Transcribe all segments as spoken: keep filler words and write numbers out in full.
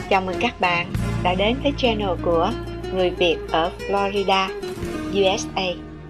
Chào mừng các bạn đã đến với channel của Người Việt ở Florida, u ét a.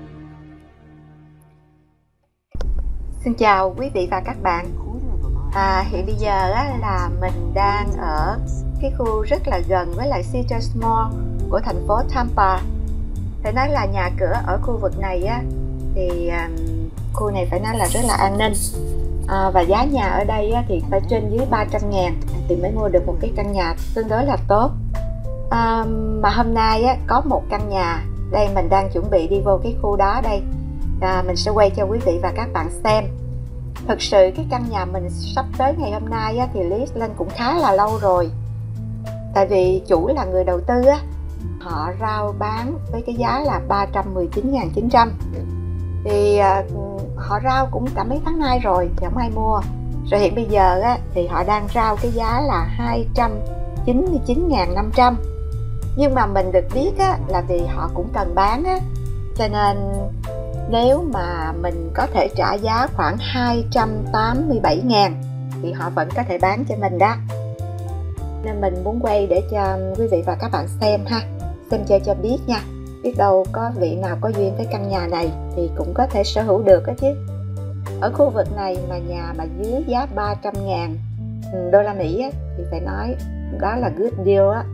Xin chào quý vị và các bạn. À, hiện bây giờ á, là mình đang ở cái khu rất là gần với lại Citrus Mall của thành phố Tampa. Phải nói là nhà cửa ở khu vực này á, thì um, khu này phải nói là rất là an ninh. À, và giá nhà ở đây á, thì phải trên dưới ba trăm ngàn thì mới mua được một cái căn nhà tương đối là tốt. À, mà hôm nay á, có một căn nhà đây mình đang chuẩn bị đi vô cái khu đó đây. À, mình sẽ quay cho quý vị và các bạn xem. Thực sự cái căn nhà mình sắp tới ngày hôm nay á, thì list lên cũng khá là lâu rồi. Tại vì chủ là người đầu tư á, họ rao bán với cái giá là ba trăm mười chín nghìn chín trăm. Thì à, họ rao cũng cả mấy tháng nay rồi thì không ai mua. Rồi hiện bây giờ á, thì họ đang rao cái giá là hai trăm chín mươi chín nghìn năm trăm. Nhưng mà mình được biết á, là vì họ cũng cần bán á, cho nên nếu mà mình có thể trả giá khoảng hai trăm tám mươi bảy nghìn thì họ vẫn có thể bán cho mình đó. Nên mình muốn quay để cho quý vị và các bạn xem ha, xem chơi cho biết nha. Biết đâu có vị nào có duyên với căn nhà này thì cũng có thể sở hữu được đó chứ. Ở khu vực này mà nhà mà dưới giá ba trăm ngàn đô la Mỹ á, thì phải nói đó là good deal á.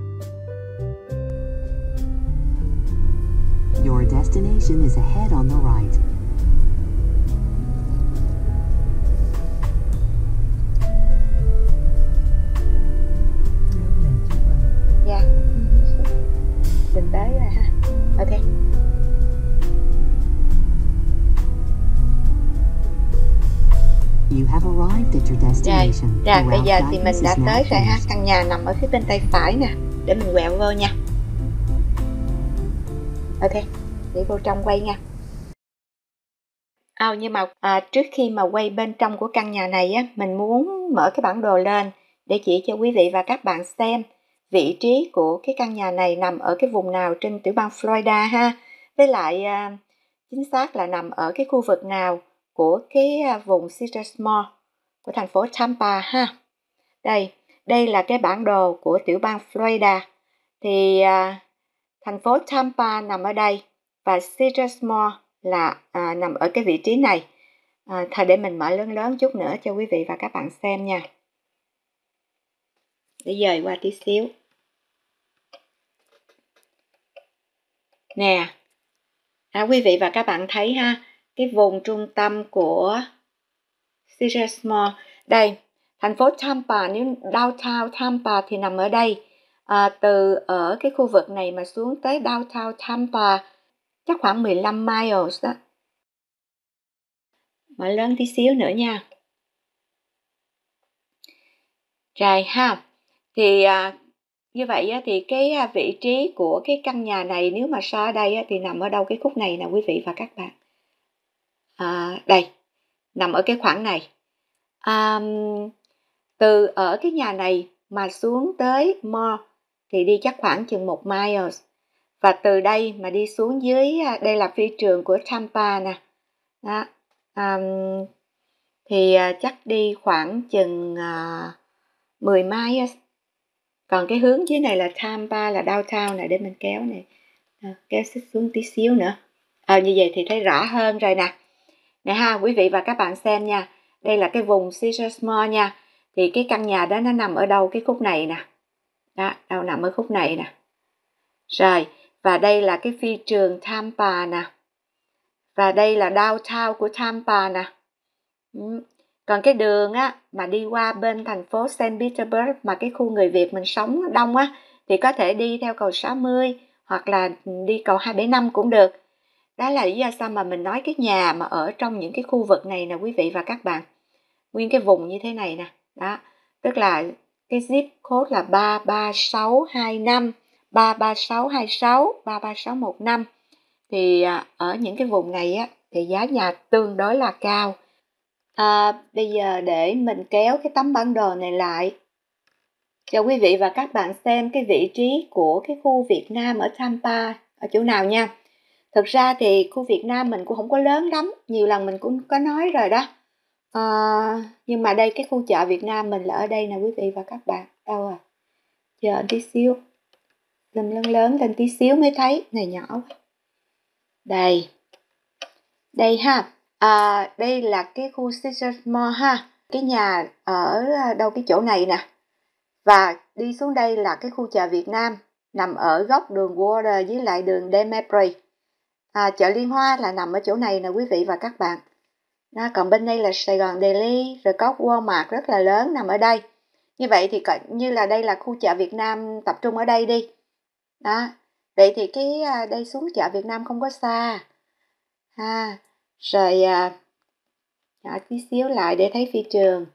Your destination is ahead on the right. Dạ, mình tới rồi ha. Ok. You have arrived at your Rồi, destination. rồi bây giờ thì Route mình guidance đã is now tới rồi ha. finished. Căn nhà nằm ở phía bên tay phải nè, để mình quẹo vô nha. Ok, đi vô trong quay nha. À, nhưng mà à, trước khi mà quay bên trong của căn nhà này á, mình muốn mở cái bản đồ lên để chỉ cho quý vị và các bạn xem vị trí của cái căn nhà này nằm ở cái vùng nào trên tiểu bang Florida ha. Với lại à, chính xác là nằm ở cái khu vực nào của cái à, vùng Citrus Mall của thành phố Tampa ha. Đây, đây là cái bản đồ của tiểu bang Florida. Thì à, thành phố Tampa nằm ở đây và Citrus Mall là à, nằm ở cái vị trí này. À, thôi để mình mở lớn lớn chút nữa cho quý vị và các bạn xem nha. Để dời qua tí xíu. Nè, à, quý vị và các bạn thấy ha, cái vùng trung tâm của Citrus Mall. Đây, thành phố Tampa, nếu downtown Tampa thì nằm ở đây. À, từ ở cái khu vực này mà xuống tới downtown Tampa chắc khoảng mười lăm miles đó. Mở lớn tí xíu nữa nha. Rồi ha. Thì à, như vậy á, thì cái à, vị trí của cái căn nhà này nếu mà so ở đây á, thì nằm ở đâu cái khúc này nè quý vị và các bạn. À, đây, nằm ở cái khoảng này. À, từ ở cái nhà này mà xuống tới mall thì đi chắc khoảng chừng một miles. Và từ đây mà đi xuống dưới, đây là phi trường của Tampa nè. Đó. À, thì à, chắc đi khoảng chừng à, mười miles. Còn cái hướng dưới này là Tampa, là downtown này, để mình kéo này. À, kéo xích xuống tí xíu nữa. À, như vậy thì thấy rõ hơn rồi nè. Nè ha, quý vị và các bạn xem nha. Đây là cái vùng Citrus Mall nha. Thì cái căn nhà đó nó nằm ở đâu cái khúc này nè. Đó, đâu nằm ở khúc này nè. Rồi, và đây là cái phi trường Tampa nè. Và đây là downtown của Tampa nè. Ừ. Còn cái đường á, mà đi qua bên thành phố Saint Petersburg mà cái khu người Việt mình sống đông á, thì có thể đi theo cầu sáu mươi hoặc là đi cầu hai bảy năm cũng được. Đó là lý do sao mà mình nói cái nhà mà ở trong những cái khu vực này nè quý vị và các bạn. Nguyên cái vùng như thế này nè. Đó, tức là cái zip code là ba ba sáu hai năm, ba ba sáu hai sáu, ba ba sáu một năm. Thì ở những cái vùng này á, thì giá nhà tương đối là cao. À, bây giờ để mình kéo cái tấm bản đồ này lại cho quý vị và các bạn xem cái vị trí của cái khu Việt Nam ở Tampa ở chỗ nào nha. Thực ra thì khu Việt Nam mình cũng không có lớn lắm, nhiều lần mình cũng có nói rồi đó. À, nhưng mà đây cái khu chợ Việt Nam mình là ở đây nè quý vị và các bạn. Đâu à? Giờ tí xíu. Zoom lớn lớn lên tí xíu mới thấy. Này nhỏ quá. Đây. Đây ha. À, đây là cái khu Caesars Mall ha. Cái nhà ở đâu cái chỗ này nè. Và đi xuống đây là cái khu chợ Việt Nam. Nằm ở góc đường Water với lại đường Demabre. À, chợ Liên Hoa là nằm ở chỗ này nè quý vị và các bạn. Đó, còn bên đây là Sài Gòn Daily, rồi có Walmart rất là lớn nằm ở đây. Như vậy thì như là đây là khu chợ Việt Nam tập trung ở đây đi. Đó, vậy thì cái đây xuống chợ Việt Nam không có xa. Ha, rồi à, nhỏ tí xíu lại để thấy phi trường.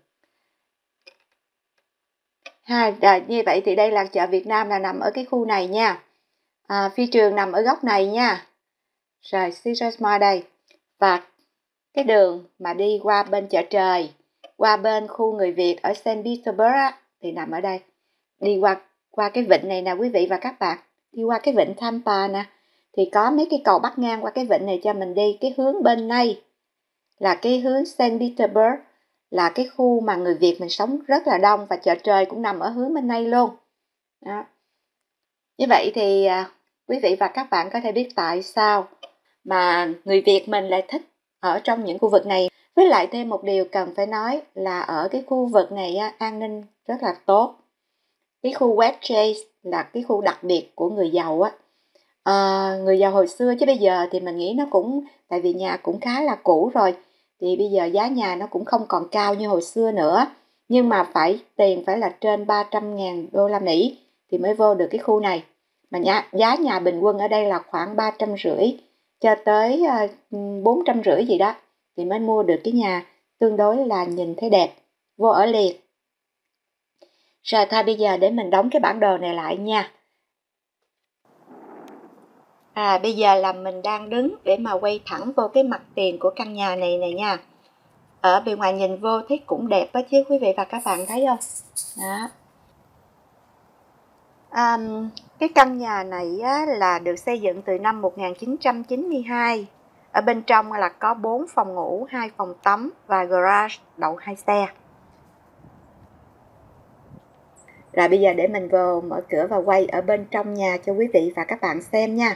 Ha, rồi, như vậy thì đây là chợ Việt Nam là nằm ở cái khu này nha. À, phi trường nằm ở góc này nha. Rồi, Caesars Mall đây. Và cái đường mà đi qua bên chợ trời, qua bên khu người Việt ở Saint Petersburg á, thì nằm ở đây. Đi qua qua cái vịnh này nè quý vị và các bạn. Đi qua cái vịnh Tampa nè. Thì có mấy cái cầu bắc ngang qua cái vịnh này cho mình đi. Cái hướng bên này là cái hướng Saint Petersburg, là cái khu mà người Việt mình sống rất là đông. Và chợ trời cũng nằm ở hướng bên này luôn. Đó. Như vậy thì à, quý vị và các bạn có thể biết tại sao mà người Việt mình lại thích ở trong những khu vực này. Với lại thêm một điều cần phải nói là ở cái khu vực này á, an ninh rất là tốt. Cái khu Westgate là cái khu đặc biệt của người giàu á. À, người giàu hồi xưa, chứ bây giờ thì mình nghĩ nó cũng, tại vì nhà cũng khá là cũ rồi, thì bây giờ giá nhà nó cũng không còn cao như hồi xưa nữa. Nhưng mà phải tiền phải là trên ba trăm ngàn đô la Mỹ thì mới vô được cái khu này. Mà nhà, giá nhà bình quân ở đây là khoảng ba trăm rưỡi cho tới bốn trăm rưỡi gì đó thì mới mua được cái nhà tương đối là nhìn thấy đẹp, vô ở liền. Rồi thôi bây giờ để mình đóng cái bản đồ này lại nha. À bây giờ là mình đang đứng để mà quay thẳng vô cái mặt tiền của căn nhà này này nha. Ở bề ngoài nhìn vô thấy cũng đẹp đó chứ quý vị và các bạn thấy không? Đó. À, cái căn nhà này á, là được xây dựng từ năm một nghìn chín trăm chín mươi hai. Ở bên trong là có bốn phòng ngủ, hai phòng tắm và garage đậu hai xe. Rồi bây giờ để mình vô mở cửa và quay ở bên trong nhà cho quý vị và các bạn xem nha.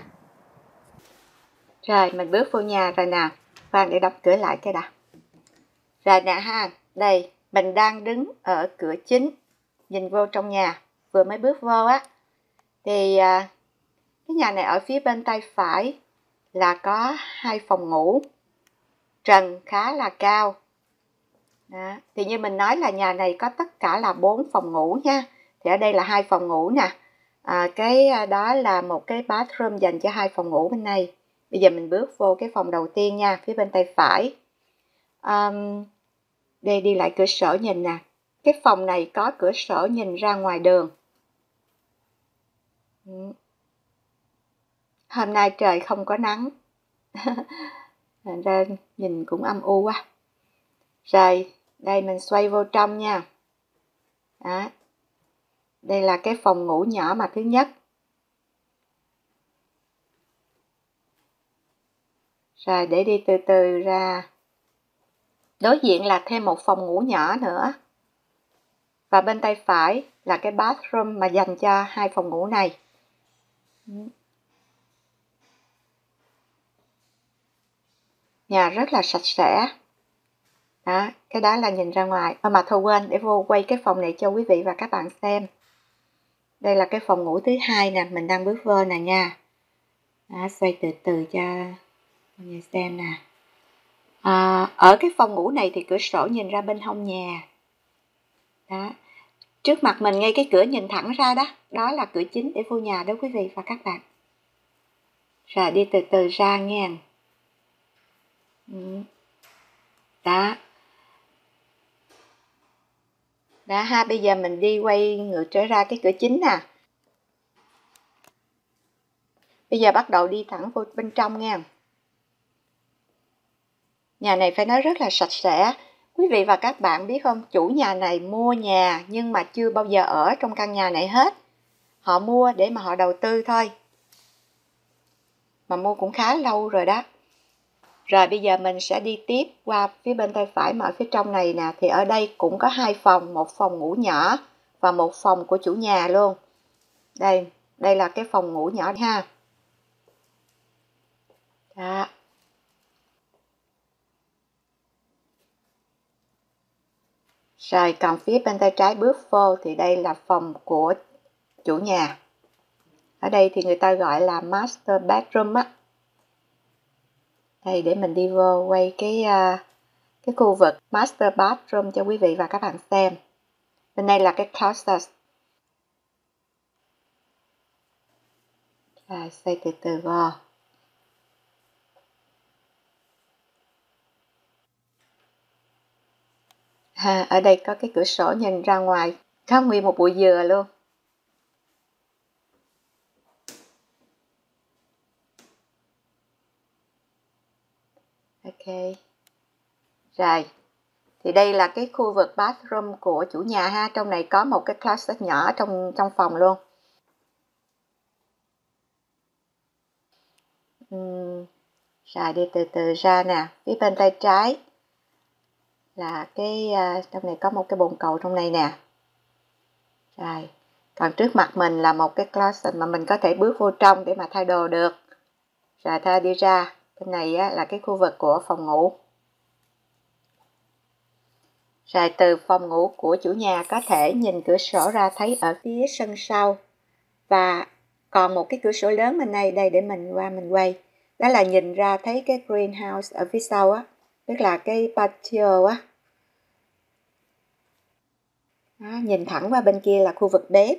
Rồi mình bước vô nhà rồi nè. Khoan để đóng cửa lại cái đã. Rồi nè ha, đây mình đang đứng ở cửa chính, nhìn vô trong nhà, vừa mới bước vô á. Thì à, cái nhà này ở phía bên tay phải là có hai phòng ngủ, trần khá là cao. Đó. Thì như mình nói là nhà này có tất cả là bốn phòng ngủ nha. Thì ở đây là hai phòng ngủ nè. À, cái đó là một cái bathroom dành cho hai phòng ngủ bên này. Bây giờ mình bước vô cái phòng đầu tiên nha, phía bên tay phải. Um, đây đi lại cửa sổ nhìn nè. Cái phòng này có cửa sổ nhìn ra ngoài đường. Hôm nay trời không có nắng. Nên ra nhìn cũng âm u quá. Rồi, đây mình xoay vô trong nha. Đó. Đây là cái phòng ngủ nhỏ mà thứ nhất. Rồi, để đi từ từ ra. Đối diện là thêm một phòng ngủ nhỏ nữa. Và bên tay phải là cái bathroom mà dành cho hai phòng ngủ này. Nhà rất là sạch sẽ. Đó, cái đó là nhìn ra ngoài. À, mà thôi quên, để vô quay cái phòng này cho quý vị và các bạn xem. Đây là cái phòng ngủ thứ hai nè, mình đang bước vô nè nha. Đó, xoay từ từ cho mọi người xem nè. À, ở cái phòng ngủ này thì cửa sổ nhìn ra bên hông nhà. Đó. Trước mặt mình ngay cái cửa nhìn thẳng ra đó, đó là cửa chính để vô nhà đó quý vị và các bạn. Rồi đi từ từ ra nghe. Đó. Đó ha, bây giờ mình đi quay ngược trở ra cái cửa chính nè. Bây giờ bắt đầu đi thẳng vô bên trong nha. Nhà này phải nói rất là sạch sẽ. Quý vị và các bạn biết không, chủ nhà này mua nhà nhưng mà chưa bao giờ ở trong căn nhà này hết. Họ mua để mà họ đầu tư thôi. Mà mua cũng khá lâu rồi đó. Rồi bây giờ mình sẽ đi tiếp qua phía bên tay phải mà ở phía trong này nè. Thì ở đây cũng có hai phòng, một phòng ngủ nhỏ và một phòng của chủ nhà luôn. Đây, đây là cái phòng ngủ nhỏ ha. Đó. Rồi còn phía bên tay trái bước vô thì đây là phòng của chủ nhà. Ở đây thì người ta gọi là master bedroom á. Đây để mình đi vô quay cái uh, cái khu vực master bathroom cho quý vị và các bạn xem. Bên đây là cái closet. Rồi xoay từ từ vô. Ha, ở đây có cái cửa sổ nhìn ra ngoài, có nguyên một bụi dừa luôn. Ok. Rồi. Thì đây là cái khu vực bathroom của chủ nhà ha, trong này có một cái closet nhỏ trong trong phòng luôn. Uhm. Rồi đi từ từ ra nè, phía bên tay trái là cái uh, trong này có một cái bồn cầu trong này nè. Rồi, còn trước mặt mình là một cái closet mà mình có thể bước vô trong để mà thay đồ được. Rồi ta đi ra, bên này á, là cái khu vực của phòng ngủ. Rồi từ phòng ngủ của chủ nhà có thể nhìn cửa sổ ra thấy ở phía sân sau. Và còn một cái cửa sổ lớn bên này, đây để mình qua mình quay. Đó là nhìn ra thấy cái greenhouse ở phía sau á, tức là cái patio á. Đó, nhìn thẳng qua bên kia là khu vực bếp.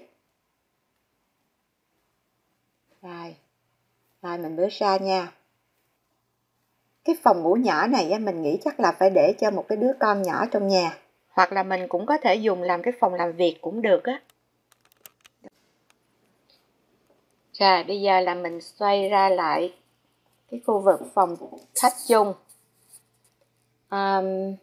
Rồi, rồi mình bước ra nha. Cái phòng ngủ nhỏ này á, mình nghĩ chắc là phải để cho một cái đứa con nhỏ trong nhà. Hoặc là mình cũng có thể dùng làm cái phòng làm việc cũng được á. Rồi, bây giờ là mình xoay ra lại cái khu vực phòng khách chung. Um,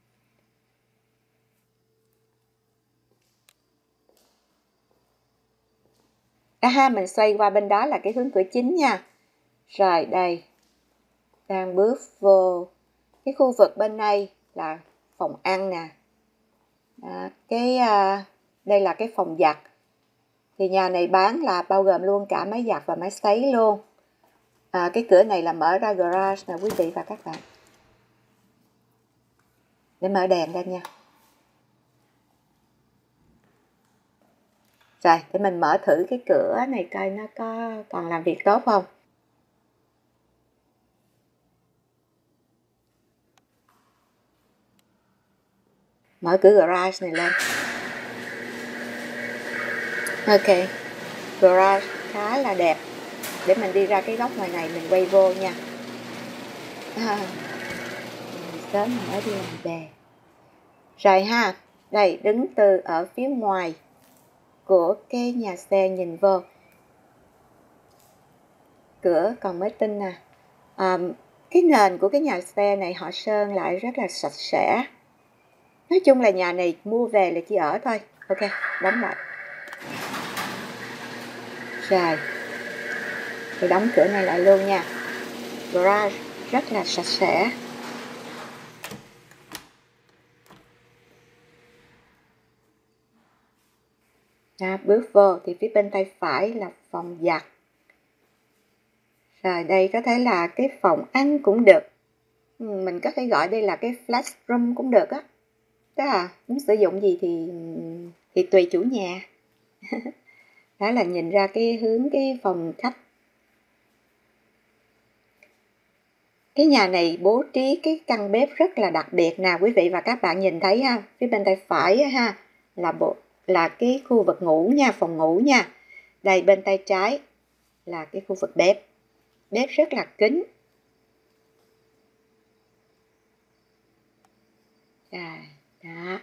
À ha, mình xoay qua bên đó là cái hướng cửa chính nha. Rồi đây, đang bước vô cái khu vực bên này là phòng ăn nè. Đó, cái uh, đây là cái phòng giặt. Thì nhà này bán là bao gồm luôn cả máy giặt và máy sấy luôn. À, cái cửa này là mở ra garage nè quý vị và các bạn. Để mở đèn lên nha. Rồi, để mình mở thử cái cửa này coi nó có còn làm việc tốt không. Mở cửa garage này lên. Ok, garage khá là đẹp. Để mình đi ra cái góc ngoài này mình quay vô nha. À, sớm mình mới đi làm về. Rồi ha, đây đứng từ ở phía ngoài của cái nhà xe nhìn vô. Cửa còn mới tinh nè. À, cái nền của cái nhà xe này họ sơn lại rất là sạch sẽ. Nói chung là nhà này mua về là chỉ ở thôi. Ok, đóng lại. Rồi, tôi đóng cửa này lại luôn nha. Garage rất là sạch sẽ. Đó, bước vô thì phía bên tay phải là phòng giặt. Rồi đây có thể là cái phòng ăn cũng được. Mình có thể gọi đây là cái flash room cũng được á. Đó là muốn sử dụng gì thì thì tùy chủ nhà. Đó là nhìn ra cái hướng cái phòng khách. Cái nhà này bố trí cái căn bếp rất là đặc biệt nào quý vị và các bạn nhìn thấy ha. Phía bên tay phải ha là bộ là cái khu vực ngủ nha, phòng ngủ nha. Đây bên tay trái là cái khu vực bếp. Bếp rất là kín. À, đó.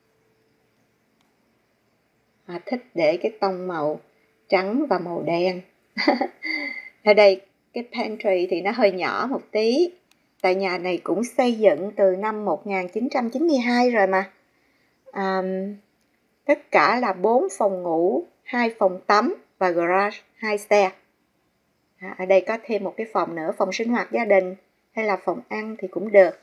Họ thích để cái tông màu trắng và màu đen. Ở đây cái pantry thì nó hơi nhỏ một tí. Tại nhà này cũng xây dựng từ năm một nghìn chín trăm chín mươi hai rồi mà. À, tất cả là bốn phòng ngủ, hai phòng tắm và garage, hai xe. À, ở đây có thêm một cái phòng nữa, phòng sinh hoạt gia đình hay là phòng ăn thì cũng được.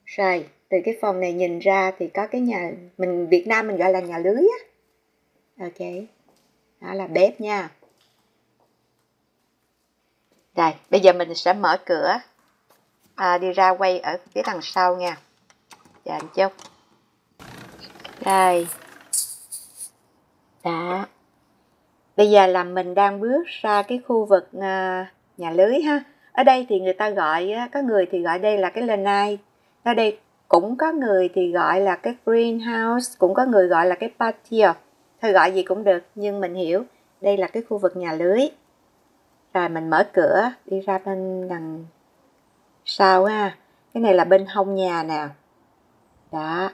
Rồi, từ cái phòng này nhìn ra thì có cái nhà, mình Việt Nam mình gọi là nhà lưới á. Ok, đó là bếp nha. Rồi, bây giờ mình sẽ mở cửa à, đi ra quay ở phía đằng sau nha. Chờ một chút. Rồi. Đó. Bây giờ là mình đang bước ra cái khu vực à, nhà lưới ha. Ở đây thì người ta gọi, có người thì gọi đây là cái lanai. Ở đây cũng có người thì gọi là cái greenhouse, cũng có người gọi là cái patio. Thôi gọi gì cũng được, nhưng mình hiểu đây là cái khu vực nhà lưới. Rồi mình mở cửa đi ra bên đằng sau ha. Cái này là bên hông nhà nè. Đó.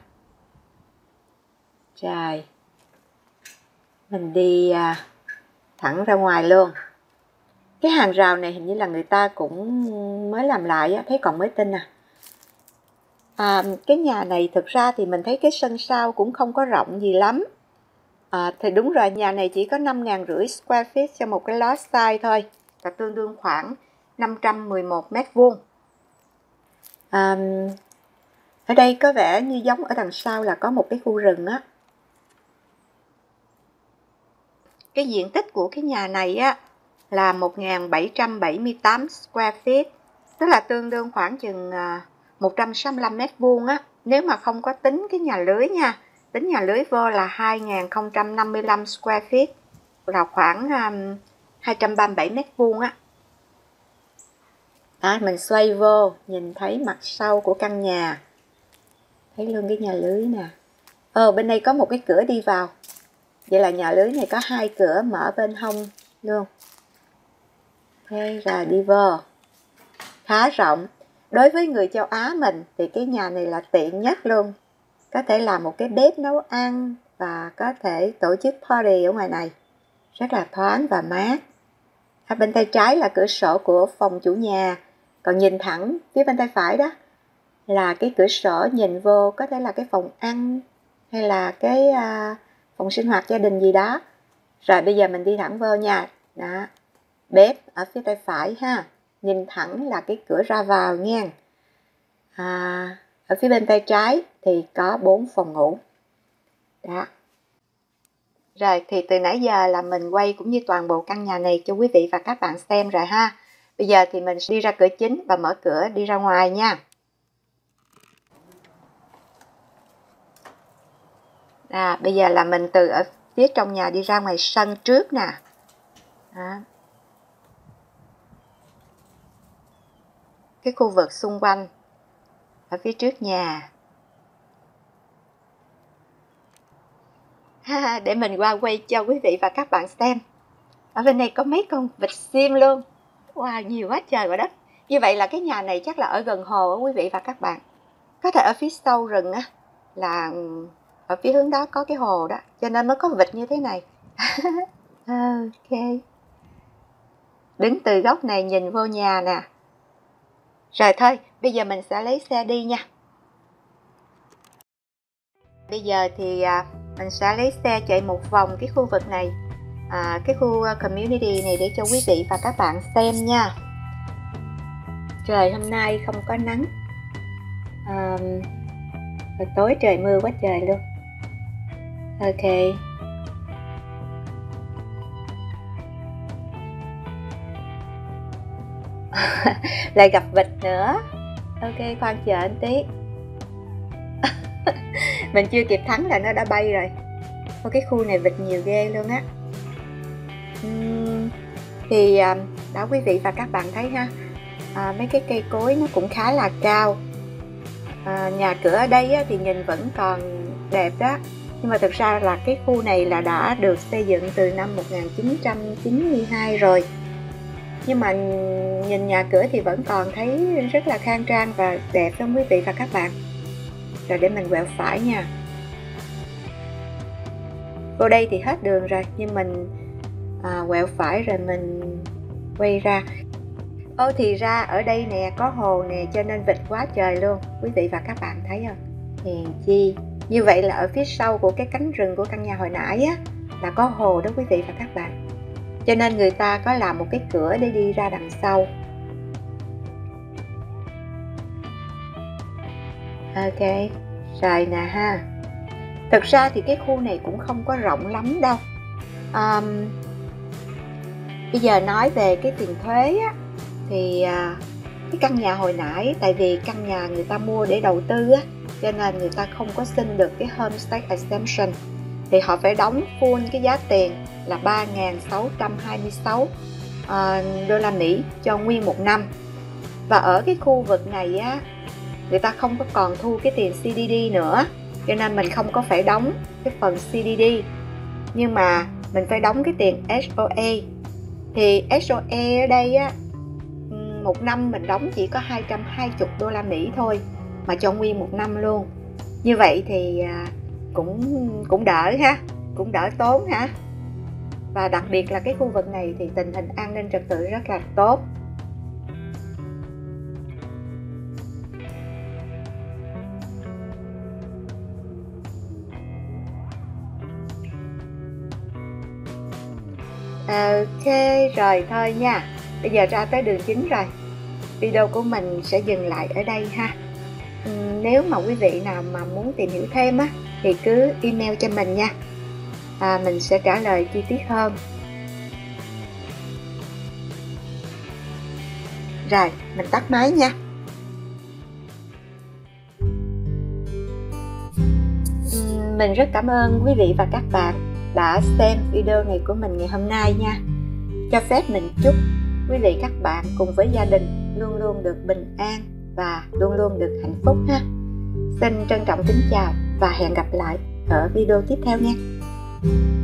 Rồi. Mình đi à, thẳng ra ngoài luôn. Cái hàng rào này hình như là người ta cũng mới làm lại á, thấy còn mới tinh à. À, cái nhà này thực ra thì mình thấy cái sân sau cũng không có rộng gì lắm. À, thì đúng rồi, nhà này chỉ có năm nghìn năm trăm square feet cho một cái lot size thôi, và tương đương khoảng năm trăm mười một mét vuông. À, ở đây có vẻ như giống ở đằng sau là có một cái khu rừng á. Cái diện tích của cái nhà này á là một nghìn bảy trăm bảy mươi tám square feet, tức là tương đương khoảng chừng một trăm sáu mươi lăm mét vuông á, nếu mà không có tính cái nhà lưới nha. Tính nhà lưới vô là hai nghìn không trăm năm mươi lăm square feet, là khoảng um, hai trăm ba mươi bảy mét vuông á. À, mình xoay vô, nhìn thấy mặt sau của căn nhà. Thấy luôn cái nhà lưới nè. Ờ, bên đây có một cái cửa đi vào. Vậy là nhà lưới này có hai cửa mở bên hông luôn. Thế rồi đi vô. Khá rộng. Đối với người châu Á mình thì cái nhà này là tiện nhất luôn. Có thể làm một cái bếp nấu ăn và có thể tổ chức party ở ngoài này. Rất là thoáng và mát. Ở bên tay trái là cửa sổ của phòng chủ nhà. Còn nhìn thẳng phía bên tay phải đó là cái cửa sổ nhìn vô, có thể là cái phòng ăn hay là cái uh, phòng sinh hoạt gia đình gì đó. Rồi bây giờ mình đi thẳng vô nha. Đó. Bếp ở phía tay phải ha. Nhìn thẳng là cái cửa ra vào nha. À, ở phía bên tay trái thì có bốn phòng ngủ. Đó. Rồi thì từ nãy giờ là mình quay cũng như toàn bộ căn nhà này cho quý vị và các bạn xem rồi ha. Bây giờ thì mình đi ra cửa chính và mở cửa đi ra ngoài nha. À, bây giờ là mình từ ở phía trong nhà đi ra ngoài sân trước nè. Đó. Cái khu vực xung quanh ở phía trước nhà. Ha, để mình qua quay cho quý vị và các bạn xem. Ở bên này có mấy con vịt sim luôn. Wow, nhiều quá trời và đất. Như vậy là cái nhà này chắc là ở gần hồ á quý vị và các bạn. Có thể ở phía sau rừng á, là ở phía hướng đó có cái hồ đó, cho nên mới có vịt như thế này. Ok. Đứng từ góc này nhìn vô nhà nè. Rồi thôi, bây giờ mình sẽ lấy xe đi nha. Bây giờ thì à, mình sẽ lấy xe chạy một vòng cái khu vực này, à, cái khu community này để cho quý vị và các bạn xem nha. Trời hôm nay không có nắng, à, tối trời mưa quá trời luôn. Ok. Lại gặp vịt nữa. Ok, khoan chờ anh tí. Mình chưa kịp thắng là nó đã bay rồi. Ở cái khu này vịt nhiều ghê luôn á. uhm, Thì à, đó quý vị và các bạn thấy ha, à, mấy cái cây cối nó cũng khá là cao. à, Nhà cửa ở đây á, thì nhìn vẫn còn đẹp đó. Nhưng mà thực ra là cái khu này là đã được xây dựng từ năm một nghìn chín trăm chín mươi hai rồi. Nhưng mà nhìn nhà cửa thì vẫn còn thấy rất là khang trang và đẹp lắm quý vị và các bạn. Rồi để mình quẹo phải nha. Vô đây thì hết đường rồi, nhưng mình à, quẹo phải rồi mình quay ra. Ô thì ra ở đây nè, có hồ nè, cho nên vịt quá trời luôn. Quý vị và các bạn thấy không? Hèn chi. Như vậy là ở phía sau của cái cánh rừng của căn nhà hồi nãy á, là có hồ đó quý vị và các bạn. Cho nên người ta có làm một cái cửa để đi ra đằng sau. Ok, rồi nè ha. Thực ra thì cái khu này cũng không có rộng lắm đâu. um, Bây giờ nói về cái tiền thuế á, thì à, cái căn nhà hồi nãy, tại vì căn nhà người ta mua để đầu tư á, cho nên người ta không có xin được cái homestay exemption, thì họ phải đóng full cái giá tiền là ba nghìn sáu trăm hai mươi sáu uh, đô la Mỹ cho nguyên một năm. Và ở cái khu vực này á, người ta không có còn thu cái tiền xê đê đê nữa, cho nên mình không có phải đóng cái phần xê đê đê, nhưng mà mình phải đóng cái tiền ét o a. Thì ét o a ở đây á, một năm mình đóng chỉ có hai trăm hai mươi đô la Mỹ thôi, mà cho nguyên một năm luôn. Như vậy thì cũng cũng đỡ ha, cũng đỡ tốn ha. Và đặc biệt là cái khu vực này thì tình hình an ninh trật tự rất là tốt. Ok, rồi thôi nha. Bây giờ ra tới đường chính rồi. Video của mình sẽ dừng lại ở đây ha. uhm, Nếu mà quý vị nào mà muốn tìm hiểu thêm á, thì cứ email cho mình nha. à, Mình sẽ trả lời chi tiết hơn. Rồi, mình tắt máy nha. uhm, Mình rất cảm ơn quý vị và các bạn đã xem video này của mình ngày hôm nay nha. Cho phép mình chúc quý vị các bạn cùng với gia đình luôn luôn được bình an và luôn luôn được hạnh phúc ha. Xin trân trọng kính chào và hẹn gặp lại ở video tiếp theo nha.